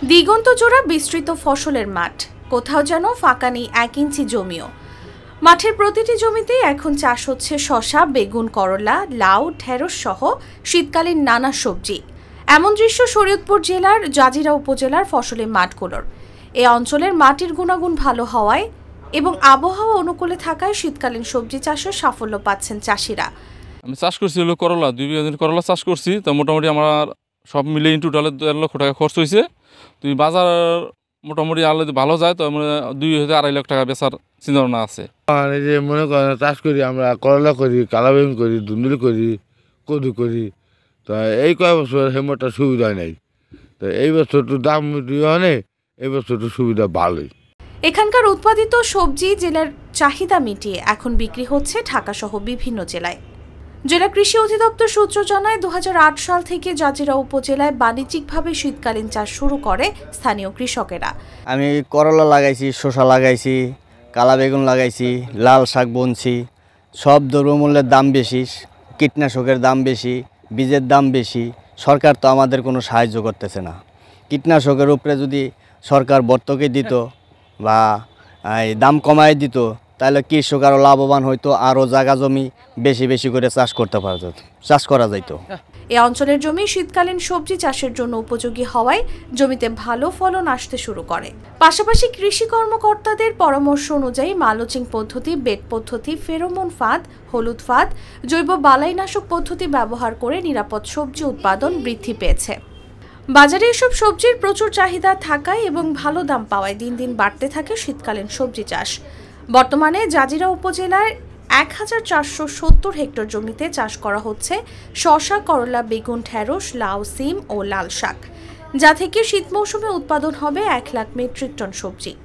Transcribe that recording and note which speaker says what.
Speaker 1: দিগন্ত জোড়া বিস্তৃত ফসলের মাঠ, কোথাও যেন ফাঁকা নেই 1 ইঞ্চি জমিও। মাঠের প্রতিটি জমিতেই এখন চাষ হচ্ছে শসা, বেগুন, করলা, লাউ, ঢেঁড়স সহ শীতকালীন নানা সবজি। এমন দৃশ্য শরীয়তপুর জেলার জাজিরা উপজেলার ফসলের মাঠগুলোর। এই অঞ্চলের মাটির গুণাগুণ ভালো হওয়ায় এবং আবহাওয়া অনুকূলে থাকায় শীতকালীন সবজি চাষে সাফল্য পাচ্ছেন চাষিরা।
Speaker 2: আমি চাষ করছি হলো করলা, 2 বিঘা করলা চাষ করছি। তো মোটামুটি আমার সব মিলে টোটালে 1.5 লক্ষ টাকা খরচ হয়েছে। তুই বাজার মোটামুটি আলো ভালো যায় তো 2 থেকে 2.5 লাখ টাকা বেচার চিন্তাভাবনা আছে।
Speaker 3: এই যে মনে করেন চাষ করি, আমরা করলা করি, কালা বেগুন করি, ধুন্দুলি করি, কদু করি। তো এই কয়েক বছর হেমটা সুবিধা নাই, তো এই বছর তো দাম হয়, এই বছর তো সুবিধা ভালোই।
Speaker 1: এখানকার উৎপাদিত সবজি জেলার চাহিদা মিটিয়ে এখন বিক্রি হচ্ছে ঢাকাসহ বিভিন্ন জেলায়। জেলা কৃষি অধিদপ্তর সূত্র জানায় 2008 সাল থেকে জাজিরা উপজেলায় বাণিজ্যিকভাবে শীতকালীন চাষ শুরু করে স্থানীয় কৃষকেরা।
Speaker 4: আমি করলা লাগাইছি, শসা লাগাইছি, কালা বেগুন লাগাইছি, লাল শাক বুনছি। সব দ্রব্যমূল্যের দাম বেশি, কীটনাশকের দাম বেশি, বীজের দাম বেশি। সরকার তো আমাদের কোনো সাহায্য করতেছে না। কীটনাশকের উপরে যদি সরকার ভর্তুকি দিত বা দাম কমায় দিত, তাহলে কৃষক আরও লাভবান হইতো, আরও জায়গা জমি বেশি বেশি করে চাষ করা যাইত।
Speaker 1: এই অঞ্চলের জমি শীতকালীন সবজি চাষের জন্য উপযোগী হওয়ায় জমিতে ভালো ফলন আসতে শুরু করে। পাশাপাশি কৃষি কর্মকর্তাদের পরামর্শ অনুযায়ী মালচিং পদ্ধতি, বেড পদ্ধতি, ফেরোমন ফাঁদ, হলুদ ফাঁদ, জৈব বালাইনাশক পদ্ধতি ব্যবহার করে নিরাপদ সবজি উৎপাদন বৃদ্ধি পেয়েছে। বাজারে এসব সবজির প্রচুর চাহিদা থাকায় এবং ভালো দাম পাওয়ায় দিন দিন বাড়তে থাকে শীতকালীন সবজি চাষ। বর্তমানে জাজিরা উপজেলার 1470 হেক্টর জমিতে চাষ করা হচ্ছে শসা, করলা, বেগুন, ঢেঁড়স, লাউ, সিম ও লাল শাক, যা থেকে শীত মৌসুমে উৎপাদন হবে 1 লাখ মেট্রিক টন সবজি।